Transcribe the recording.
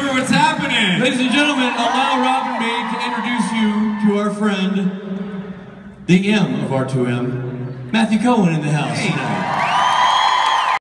Winchester, what's happening? Ladies and gentlemen, allow Rob and me to introduce you to our friend, the M of R2M, Matthew Cohen in the house. Hey.